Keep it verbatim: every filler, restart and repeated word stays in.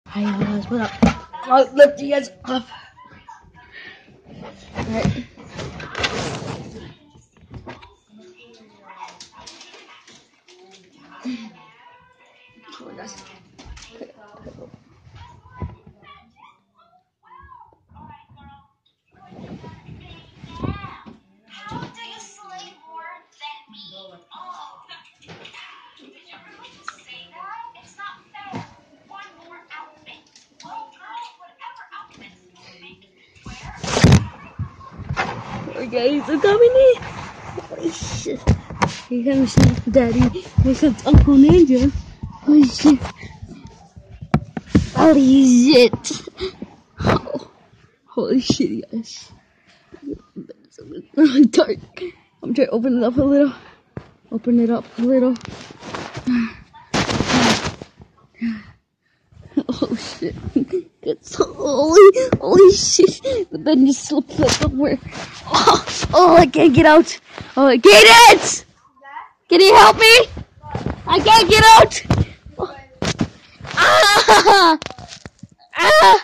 Hi guys, what up? I'll lift you guys up. Alright. Come on guys. Okay, guys, I'm coming in. Holy shit. Here comes Daddy. Here comes Uncle Ninja. Holy shit. Holy shit. Oh, holy shit, guys. It's really dark. I'm trying to open it up a little. Open it up a little. Oh shit. It's holy, holy shit. The bed just slipped somewhere. Oh, oh, I can't get out. Oh, I get it! Can you help me? I can't get out! Ah!